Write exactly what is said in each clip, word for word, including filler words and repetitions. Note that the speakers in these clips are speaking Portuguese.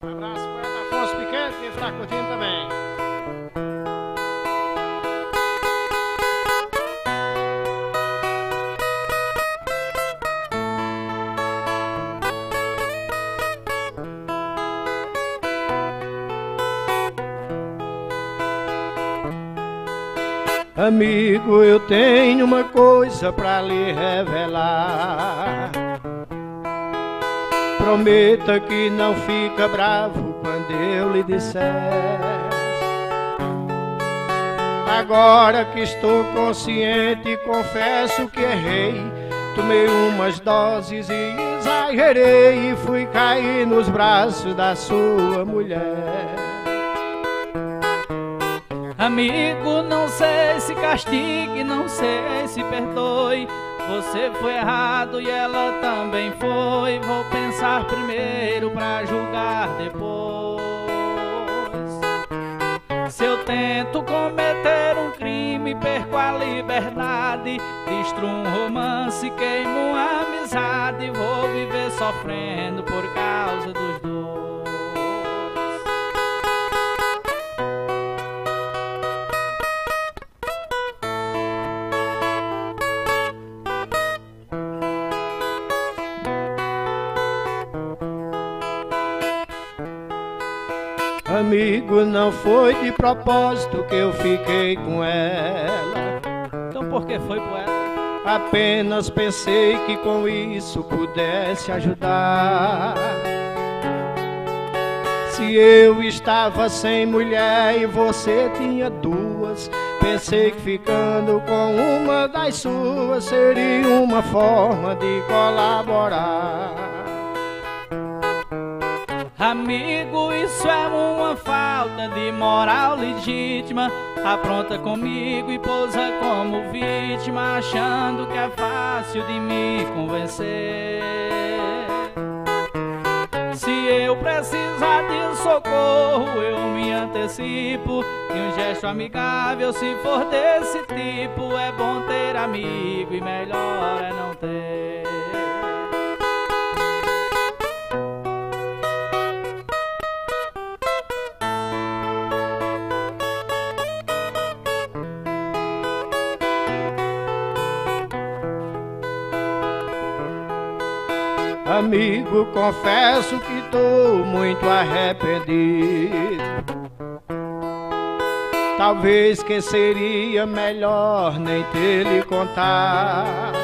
Um abraço para o Afonso Pequeno, que está curtindo também. Amigo, eu tenho uma coisa pra lhe revelar. Prometa que não fica bravo quando eu lhe disser. Agora que estou consciente, confesso que errei. Tomei umas doses e exagerei e fui cair nos braços da sua mulher. Amigo, não sei se castigue, não sei se perdoe. Você foi errado e ela também foi. Vou pensar primeiro pra julgar depois. Se eu tento cometer um crime, perco a liberdade, destruo um romance, queimo uma amizade. Vou viver sofrendo por causa dos dois. Amigo, não foi de propósito que eu fiquei com ela. Então por que foi, poeta? Apenas pensei que com isso pudesse ajudar. Se eu estava sem mulher e você tinha duas, pensei que ficando com uma das suas seria uma forma de colaborar. Amigo, isso é uma falta de moral legítima. Apronta comigo e pousa como vítima, achando que é fácil de me convencer. Se eu precisar de socorro, eu me antecipo. E um gesto amigável, se for desse tipo, é bom ter amigo e melhor é não ter. Amigo, confesso que tô muito arrependido. Talvez que seria melhor nem ter lhe contado.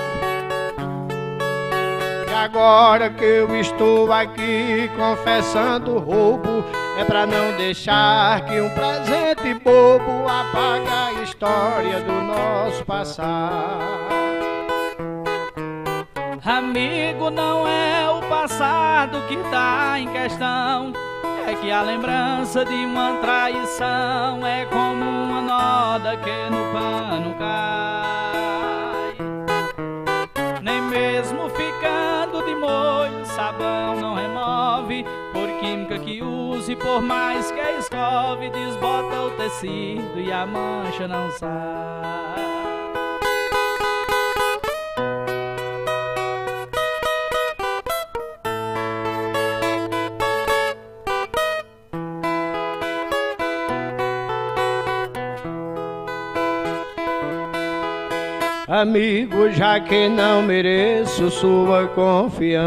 E agora que eu estou aqui confessando o roubo, é pra não deixar que um presente bobo apague a história do nosso passado. Amigo, não é o passado que tá em questão, é que a lembrança de uma traição é como uma noda que no pano cai. Nem mesmo ficando de molho, sabão não remove, por química que use, por mais que escove, desbota o tecido e a mancha não sai. Amigo, já que não mereço sua confiança,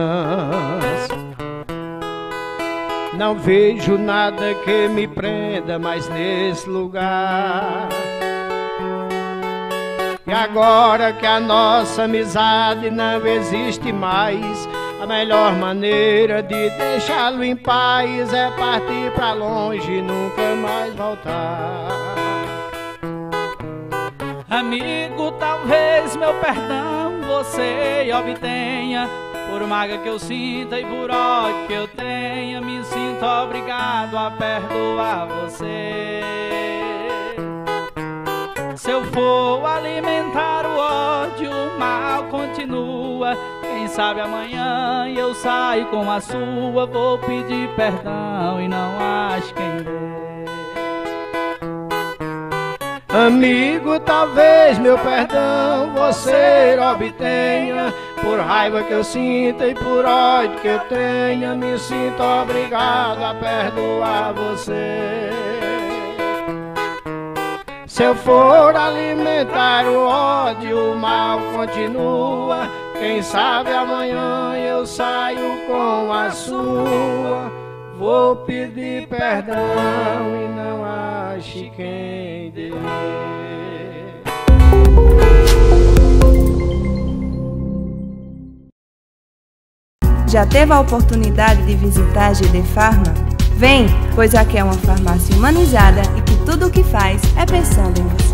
não vejo nada que me prenda mais nesse lugar. E agora que a nossa amizade não existe mais, a melhor maneira de deixá-lo em paz é partir pra longe e nunca mais voltar. Amigo, talvez meu perdão você obtenha. Por mágoa que eu sinta e por ódio que eu tenha, me sinto obrigado a perdoar você. Se eu for alimentar o ódio, o mal continua. Quem sabe amanhã eu saio com a sua. Vou pedir perdão e não acho quem dê. Amigo, talvez meu perdão você obtenha. Por raiva que eu sinto e por ódio que eu tenho, me sinto obrigado a perdoar você. Se eu for alimentar o ódio, o mal continua. Quem sabe amanhã eu saio com a sua. Vou pedir perdão e não ache quem dê. Já teve a oportunidade de visitar a G D Farma? Vem, pois aqui é uma farmácia humanizada e que tudo o que faz é pensando em você.